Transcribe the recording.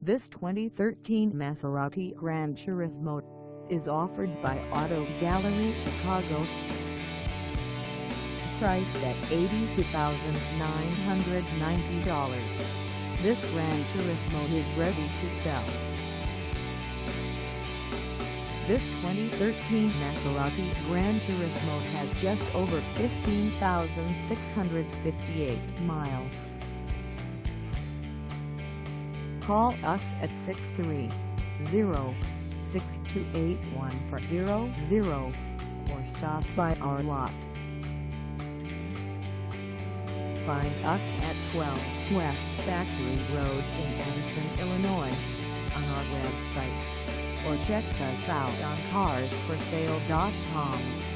This 2013 Maserati Gran Turismo is offered by Auto Gallery Chicago. Priced at $82,990, this Gran Turismo is ready to sell. This 2013 Maserati Gran Turismo has just over 15,658 miles. Call us at 630-628-1400 or stop by our lot. Find us at 12 West Factory Road in Edison, Illinois, on our website, or check us out on carsforsale.com.